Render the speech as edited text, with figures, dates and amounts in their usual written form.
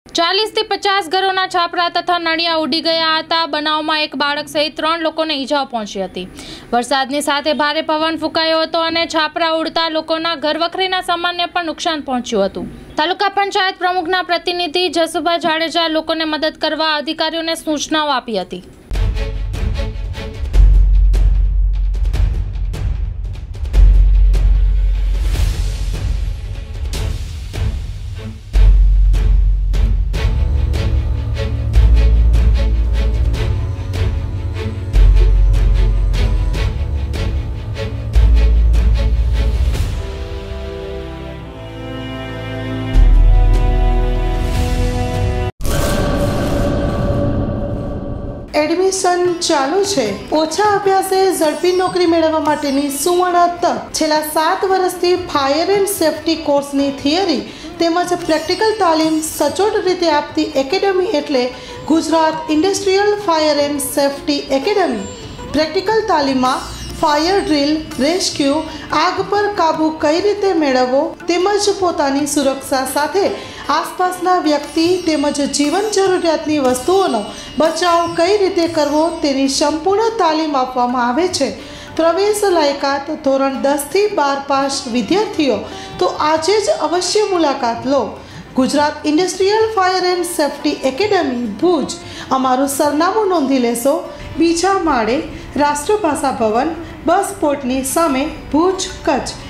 40 થી 50 ઘરોના છાપરા તથા નળિયા ઉડી ગયા હતા। બનાવમાં એક બાળક સહિત 3 લોકોને ઈજાઓ પહોંચી હતી। વરસાદની સાથે ભારે પવન ફૂંકાયો હતો અને છાપરા ઉડતા લોકોના ઘરવખરીના સામાનને પણ નુકસાન પહોંચ્યું હતું। તાલુકા પંચાયત પ્રમુખના પ્રતિનિધિ જસુભા જાડેજા લોકોને મદદ કરવા અધિકારીઓને સૂચનાઓ આપી હતી। એડમિશન ચાલુ છે। ઓછા અભ્યાસે ઝડપી નોકરી મેળવવા માટેની સુવર્ણ તક। છેલ્લા 7 વર્ષથી ફાયર એન્ડ સેફટી કોર્સની થિયરી તેમજ પ્રેક્ટિકલ તાલીમ સચોટ રીતે આપતી એકેડમી એટલે Gujarat industrial fire and safety academy. Practical તાલીમમાં ફાયર ડ્રીલ, રેસ્ક્યુ, આગ પર કાબૂ કઈ રીતે મેળવવો તેમજ પોતાની સુરક્ષા સાથે આસપાસના વ્યક્તિ તેમજ જીવન જરૂરિયાતની વસ્તુઓનો બચાવ કઈ રીતે કરવો તેની સંપૂર્ણ તાલીમ આપવામાં આવે છે। પ્રવેશ લાયકાત ધોરણ 10 થી 12 પાસ વિદ્યાર્થીઓ તો આજે જ અવશ્ય મુલાકાત લો। Gujarat industrial fire and safety academy Bhuj. અમારું સરનામું નોંધી લેશો। બીજા માળે રાષ્ટ્રભાષા ભવન, બસ પોર્ટની સામે, ભુજ, કચ્છ।